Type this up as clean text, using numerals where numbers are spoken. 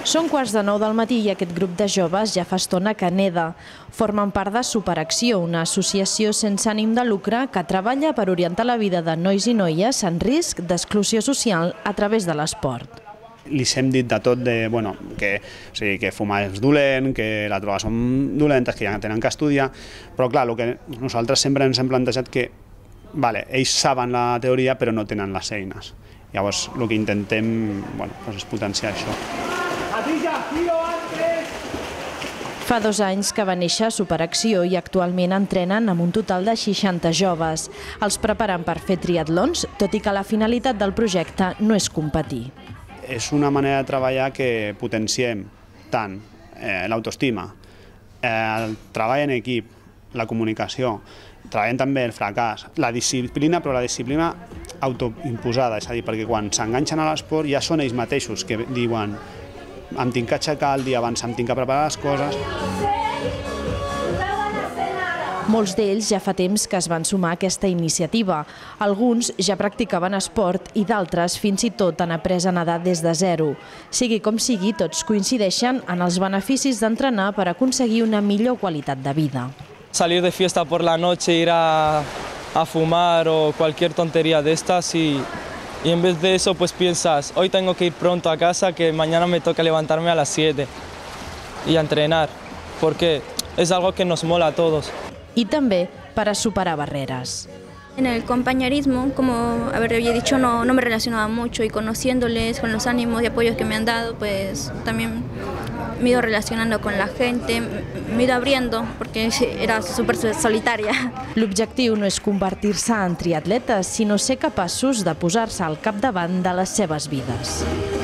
Són 8:45 del matí i aquest grup de joves ja fa estona que neda. Formen part de Superacció, una associació sense ànim de lucre que treballa per orientar la vida de nois i noies en risc d'exclusió social a través de l'esport. Li hem dit de tot, que fumar és dolent, que les drogues són dolentes, que ja tenen que estudiar, però clar, el que nosaltres sempre ens hem plantejat que ells saben la teoria però no tenen les eines. Llavors el que intentem és potenciar això. Fa 2 anys que va néixer Superacció i actualment entrenen amb un total de 60 joves. Els preparen per fer triatlons, tot i que la finalitat del projecte no és competir. És una manera de treballar que potenciem tant l'autoestima, el treball en equip, la comunicació, treballem també el fracàs, la disciplina, però la disciplina autoimposada, és a dir, perquè quan s'enganxen a l'esport ja són ells mateixos que diuen em tinc que aixecar el dia abans, em tinc que preparar les coses. Molts d'ells ja fa temps que es van sumar a aquesta iniciativa. Alguns ja practicaven esport i d'altres fins i tot han après a nedar des de zero. Sigui com sigui, tots coincideixen en els beneficis d'entrenar per aconseguir una millor qualitat de vida. Salir de fiesta por la noche, ir a fumar o cualquier tontería de estas y en vez de eso pues piensas, hoy tengo que ir pronto a casa, que mañana me toca levantarme a las 7 y a entrenar, porque es algo que nos mola a todos. I també per a superar barreres. En el compañerismo, como había dicho, no me relacionaba mucho y conociéndoles, con los ánimos y apoyos que me han dado, pues también me he ido relacionando con la gente, me he ido abriendo porque era súper solitaria. L'objectiu no és convertir-se en triatletes, sinó ser capaços de posar-se al capdavant de les seves vides.